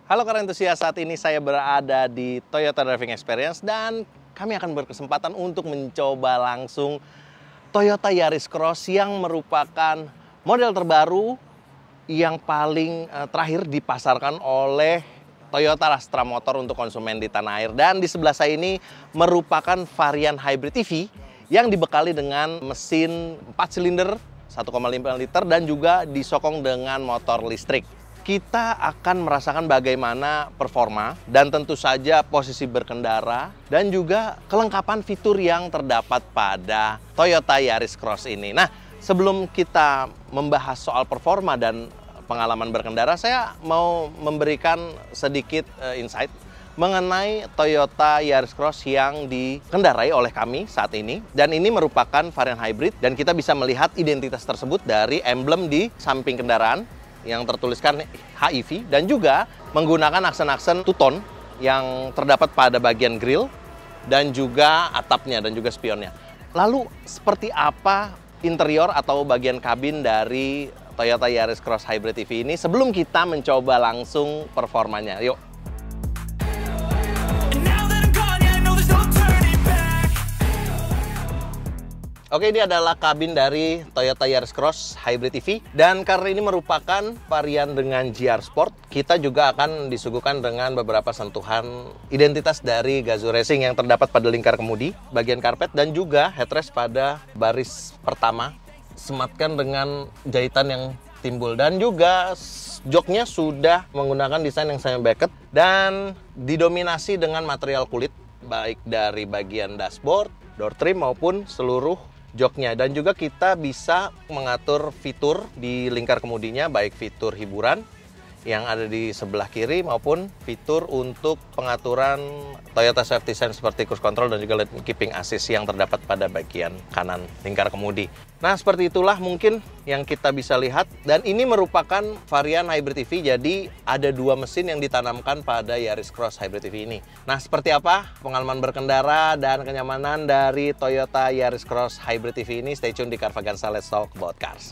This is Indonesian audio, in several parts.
Halo para entusias, saat ini saya berada di Toyota Driving Experience dan kami akan berkesempatan untuk mencoba langsung Toyota Yaris Cross yang merupakan model terbaru yang paling terakhir dipasarkan oleh Toyota Astra Motor untuk konsumen di tanah air. Dan di sebelah saya ini merupakan varian hybrid EV yang dibekali dengan mesin 4 silinder 1,5 liter dan juga disokong dengan motor listrik. Kita akan merasakan bagaimana performa dan tentu saja posisi berkendara dan juga kelengkapan fitur yang terdapat pada Toyota Yaris Cross ini. Nah, sebelum kita membahas soal performa dan pengalaman berkendara, saya mau memberikan sedikit insight mengenai Toyota Yaris Cross yang dikendarai oleh kami saat ini. Dan ini merupakan varian hybrid dan kita bisa melihat identitas tersebut dari emblem di samping kendaraan yang tertuliskan HEV dan juga menggunakan aksen-aksen two-tone yang terdapat pada bagian grill dan juga atapnya dan juga spionnya. Lalu seperti apa interior atau bagian kabin dari Toyota Yaris Cross Hybrid EV ini sebelum kita mencoba langsung performanya? Yuk! Oke, ini adalah kabin dari Toyota Yaris Cross Hybrid EV. Dan karena ini merupakan varian dengan GR Sport, kita juga akan disuguhkan dengan beberapa sentuhan identitas dari Gazoo Racing yang terdapat pada lingkar kemudi, bagian karpet, dan juga headrest pada baris pertama. Sematkan dengan jahitan yang timbul. Dan juga joknya sudah menggunakan desain yang semi bracket dan didominasi dengan material kulit, baik dari bagian dashboard, door trim, maupun seluruh joknya. Dan juga kita bisa mengatur fitur di lingkar kemudinya, baik fitur hiburan yang ada di sebelah kiri maupun fitur untuk pengaturan Toyota Safety Sense seperti cruise control dan juga lane keeping assist yang terdapat pada bagian kanan lingkar kemudi. Nah, seperti itulah mungkin yang kita bisa lihat. Dan ini merupakan varian hybrid EV, jadi ada dua mesin yang ditanamkan pada Yaris Cross Hybrid EV ini. Nah, seperti apa pengalaman berkendara dan kenyamanan dari Toyota Yaris Cross Hybrid EV ini? Stay tune di Carvaganza, Let's Talk About Cars.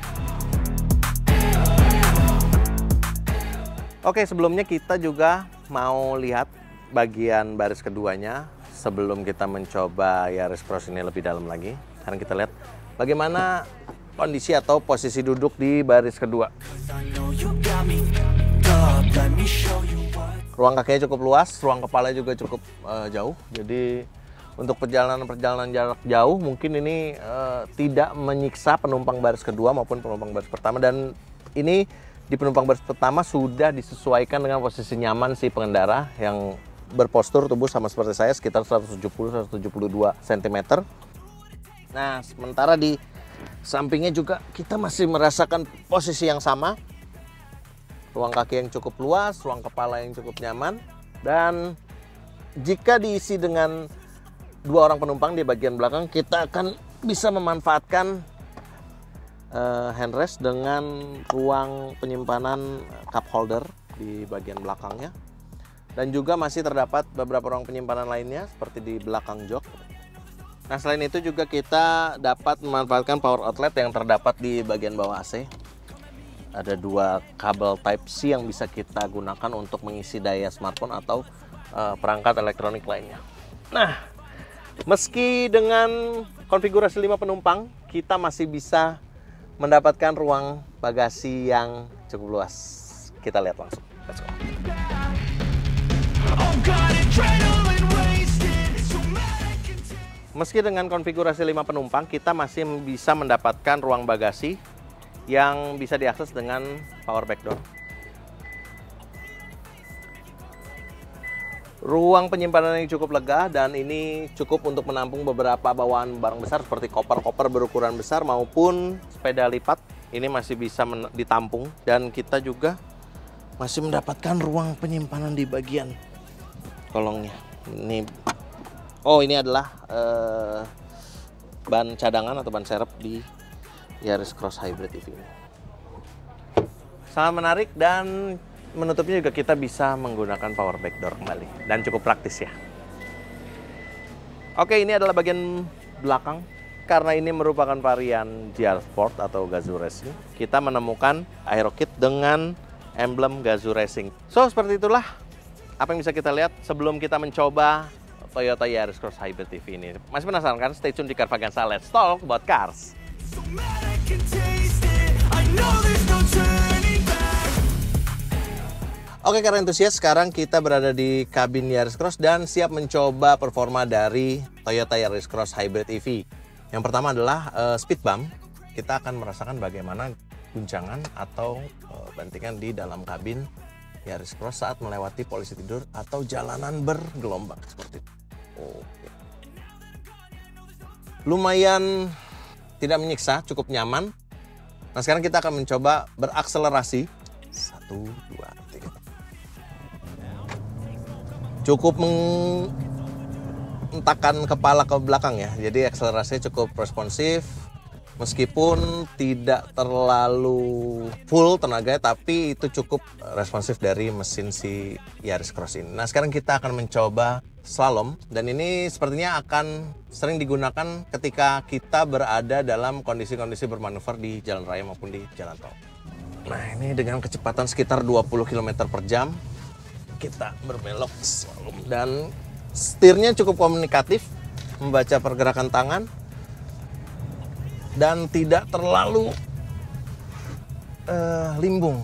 Oke, sebelumnya kita juga mau lihat bagian baris keduanya sebelum kita mencoba Yaris Cross ini lebih dalam lagi. Sekarang kita lihat bagaimana kondisi atau posisi duduk di baris kedua. Ruang kakinya cukup luas, ruang kepala juga cukup jauh. Jadi untuk perjalanan jarak jauh mungkin ini tidak menyiksa penumpang baris kedua maupun penumpang baris pertama. Dan ini di penumpang baris pertama sudah disesuaikan dengan posisi nyaman si pengendara yang berpostur tubuh sama seperti saya sekitar 170-172 cm. Nah, sementara di sampingnya juga kita masih merasakan posisi yang sama. Ruang kaki yang cukup luas, ruang kepala yang cukup nyaman. Dan jika diisi dengan dua orang penumpang di bagian belakang, kita akan bisa memanfaatkan handrest dengan ruang penyimpanan cup holder di bagian belakangnya. Dan juga masih terdapat beberapa ruang penyimpanan lainnya seperti di belakang jok. Nah, selain itu juga kita dapat memanfaatkan power outlet yang terdapat di bagian bawah AC. Ada dua kabel Type-C yang bisa kita gunakan untuk mengisi daya smartphone atau perangkat elektronik lainnya. Nah, meski dengan konfigurasi 5 penumpang, kita masih bisa mendapatkan ruang bagasi yang cukup luas. Kita lihat langsung. Let's go. Meski dengan konfigurasi 5 penumpang, kita masih bisa mendapatkan ruang bagasi yang bisa diakses dengan power back door. Ruang penyimpanan yang cukup lega dan ini cukup untuk menampung beberapa bawaan barang besar seperti koper-koper berukuran besar maupun sepeda lipat. Ini masih bisa ditampung dan kita juga masih mendapatkan ruang penyimpanan di bagian kolongnya. Ini adalah ban cadangan atau ban serep di Yaris Cross Hybrid EV ini. Sangat menarik dan menutupnya juga kita bisa menggunakan power back door kembali dan cukup praktis ya. Oke, ini adalah bagian belakang. Karena ini merupakan varian GR Sport atau Gazoo Racing, kita menemukan aero kit dengan emblem Gazoo Racing. So, seperti itulah apa yang bisa kita lihat sebelum kita mencoba Toyota Yaris Cross Hybrid EV ini. Masih penasaran kan? Stay tune di Carvaganza. Let's talk about cars. Oke, car enthusiast, sekarang kita berada di kabin Yaris Cross dan siap mencoba performa dari Toyota Yaris Cross Hybrid EV. Yang pertama adalah speed bump. Kita akan merasakan bagaimana guncangan atau bantingan di dalam kabin Yaris Cross saat melewati polisi tidur atau jalanan bergelombang seperti itu. Oke. Lumayan tidak menyiksa, cukup nyaman. Nah, sekarang kita akan mencoba berakselerasi. 1, 2, 3. Cukup mengentakkan kepala ke belakang ya. Jadi akselerasinya cukup responsif. Meskipun tidak terlalu full tenaganya, tapi itu cukup responsif dari mesin si Yaris Cross ini. Nah, sekarang kita akan mencoba slalom. Dan ini sepertinya akan sering digunakan ketika kita berada dalam kondisi-kondisi bermanuver di jalan raya maupun di jalan tol. Nah, ini dengan kecepatan sekitar 20 km per jam. Kita berbelok slalom dan setirnya cukup komunikatif, membaca pergerakan tangan dan tidak terlalu limbung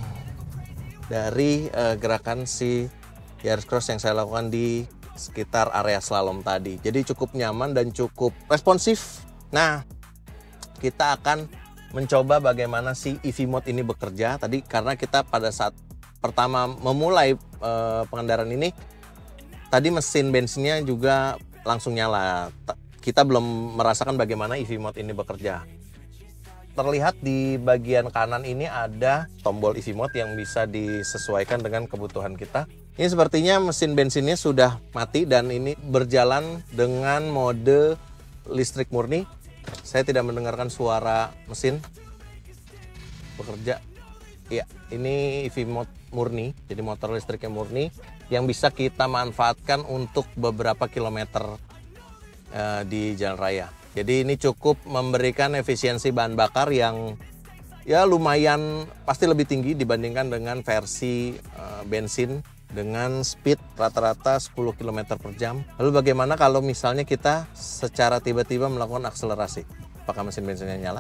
dari gerakan si Yaris Cross yang saya lakukan di sekitar area slalom tadi. Jadi cukup nyaman dan cukup responsif. Nah, kita akan mencoba bagaimana si EV mode ini bekerja tadi, karena kita pada saat pertama memulai pengendaraan ini tadi mesin bensinnya juga langsung nyala. Kita belum merasakan bagaimana EV mode ini bekerja. Terlihat di bagian kanan ini ada tombol EV mode yang bisa disesuaikan dengan kebutuhan kita. Ini sepertinya mesin bensinnya sudah mati dan ini berjalan dengan mode listrik murni. Saya tidak mendengarkan suara mesin bekerja. Ya, ini EV mode murni, jadi motor listriknya murni yang bisa kita manfaatkan untuk beberapa kilometer di jalan raya. Jadi ini cukup memberikan efisiensi bahan bakar yang ya lumayan pasti lebih tinggi dibandingkan dengan versi bensin dengan speed rata-rata 10 km per jam. Lalu bagaimana kalau misalnya kita secara tiba-tiba melakukan akselerasi? Apakah mesin bensinnya nyala?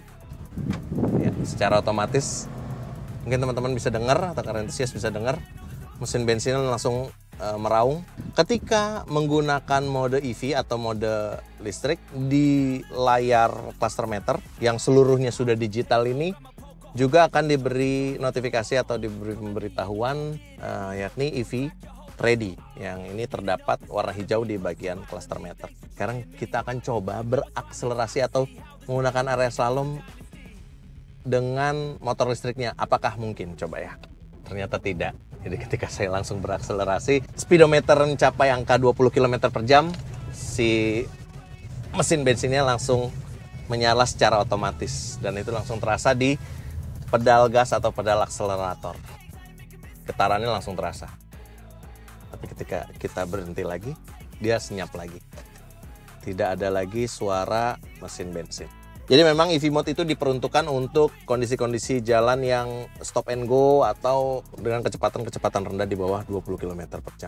Ya, secara otomatis mungkin teman-teman bisa dengar atau car enthusiast bisa dengar mesin bensinnya langsung meraung. Ketika menggunakan mode EV atau mode listrik di layar cluster meter yang seluruhnya sudah digital ini juga akan diberi notifikasi atau diberi pemberitahuan yakni EV ready, yang ini terdapat warna hijau di bagian cluster meter. Sekarang kita akan coba berakselerasi atau menggunakan area slalom dengan motor listriknya. Apakah mungkin? Coba ya. Ternyata tidak. Jadi ketika saya langsung berakselerasi, speedometer mencapai angka 20 km per jam, si mesin bensinnya langsung menyala secara otomatis. Dan itu langsung terasa di pedal gas atau pedal akselerator. Getarannya langsung terasa. Tapi ketika kita berhenti lagi, dia senyap lagi. Tidak ada lagi suara mesin bensin. Jadi memang EV mode itu diperuntukkan untuk kondisi-kondisi jalan yang stop and go atau dengan kecepatan rendah di bawah 20 km per jam.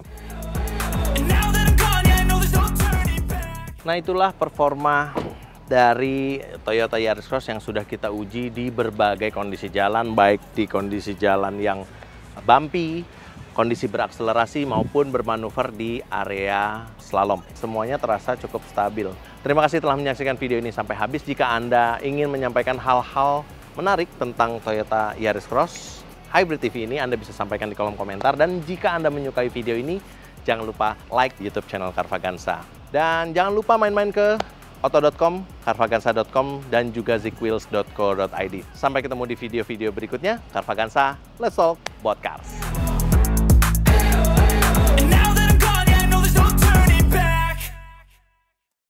Nah, itulah performa dari Toyota Yaris Cross yang sudah kita uji di berbagai kondisi jalan, baik di kondisi jalan yang bumpy, kondisi berakselerasi maupun bermanuver di area slalom. Semuanya terasa cukup stabil. Terima kasih telah menyaksikan video ini sampai habis. Jika Anda ingin menyampaikan hal-hal menarik tentang Toyota Yaris Cross Hybrid EV ini, Anda bisa sampaikan di kolom komentar. Dan jika Anda menyukai video ini, jangan lupa like YouTube channel Carvaganza. Dan jangan lupa main-main ke auto.com, carvaganza.com, dan juga zickwheels.co.id. Sampai ketemu di video-video berikutnya. Carvaganza, let's talk about cars.